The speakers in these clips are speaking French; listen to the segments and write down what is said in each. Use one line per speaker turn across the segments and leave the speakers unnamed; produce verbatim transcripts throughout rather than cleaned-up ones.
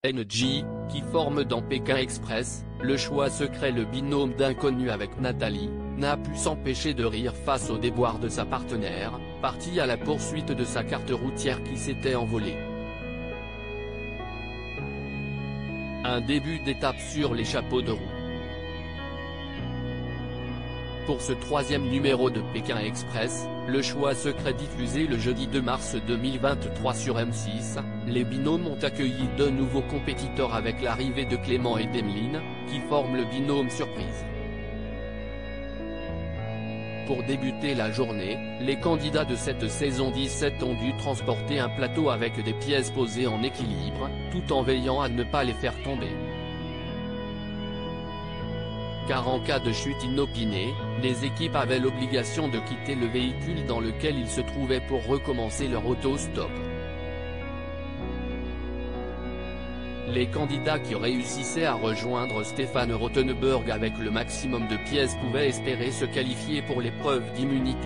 et N J, qui forment dans Pékin Express, le choix secret. Le binôme d'inconnus avec Nathalie n'a pu s'empêcher de rire face au déboire de sa partenaire, partie à la poursuite de sa carte routière qui s'était envolée. Un début d'étape sur les chapeaux de roue. Pour ce troisième numéro de Pékin Express, le choix secret diffusé le jeudi deux mars deux mille vingt-trois sur M six, les binômes ont accueilli deux nouveaux compétiteurs avec l'arrivée de Clément et d'Emeline, qui forment le binôme surprise. Pour débuter la journée, les candidats de cette saison dix-sept ont dû transporter un plateau avec des pièces posées en équilibre, tout en veillant à ne pas les faire tomber. Car en cas de chute inopinée, les équipes avaient l'obligation de quitter le véhicule dans lequel ils se trouvaient pour recommencer leur autostop. Les candidats qui réussissaient à rejoindre Stéphane Rothenberg avec le maximum de pièces pouvaient espérer se qualifier pour l'épreuve d'immunité.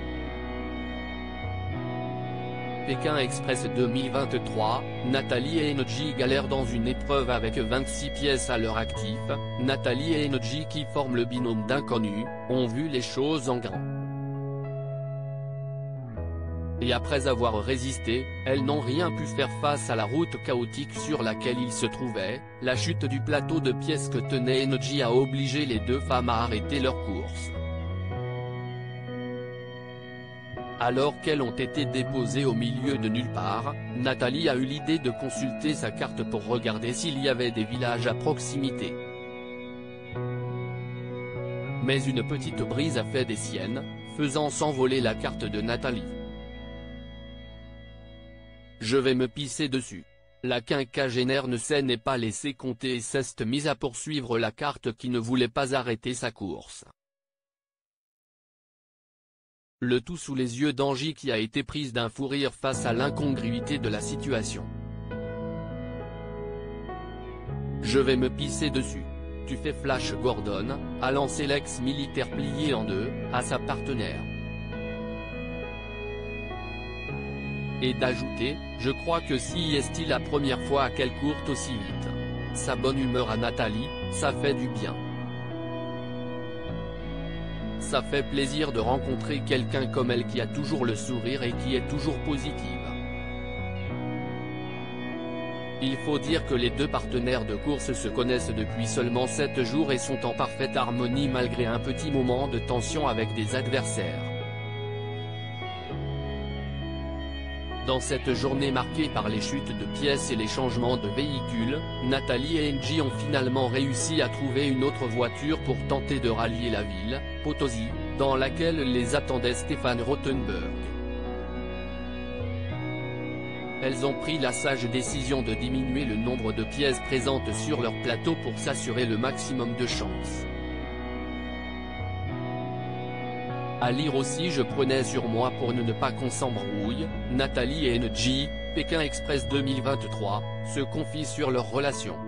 Pékin Express deux mille vingt-trois, Nathalie et N J galèrent dans une épreuve avec vingt-six pièces à leur actif. Nathalie et N J, qui forment le binôme d'inconnus, ont vu les choses en grand. Et après avoir résisté, elles n'ont rien pu faire face à la route chaotique sur laquelle ils se trouvaient. La chute du plateau de pièces que tenait N J a obligé les deux femmes à arrêter leur course. Alors qu'elles ont été déposées au milieu de nulle part, Nathalie a eu l'idée de consulter sa carte pour regarder s'il y avait des villages à proximité. Mais une petite brise a fait des siennes, faisant s'envoler la carte de Nathalie. Je vais me pisser dessus. La quinquagénaire ne s'en est pas laissée compter et s'est mise à poursuivre la carte qui ne voulait pas arrêter sa course. Le tout sous les yeux d'Angie, qui a été prise d'un fou rire face à l'incongruité de la situation. Je vais me pisser dessus. Tu fais Flash Gordon, a lancé l'ex-militaire plié en deux, à sa partenaire. Et d'ajouter, je crois que si est-il la première fois qu'elle court aussi vite. Sa bonne humeur à Nathalie, ça fait du bien. Ça fait plaisir de rencontrer quelqu'un comme elle qui a toujours le sourire et qui est toujours positive. Il faut dire que les deux partenaires de course se connaissent depuis seulement sept jours et sont en parfaite harmonie malgré un petit moment de tension avec des adversaires. Dans cette journée marquée par les chutes de pièces et les changements de véhicules, Nathalie et N J ont finalement réussi à trouver une autre voiture pour tenter de rallier la ville, Potosí, dans laquelle les attendait Stéphane Rothenberg. Elles ont pris la sage décision de diminuer le nombre de pièces présentes sur leur plateau pour s'assurer le maximum de chance. À lire aussi: je prenais sur moi pour ne pas qu'on s'embrouille. Nathalie et N J, Pékin Express deux mille vingt-trois, se confient sur leur relation.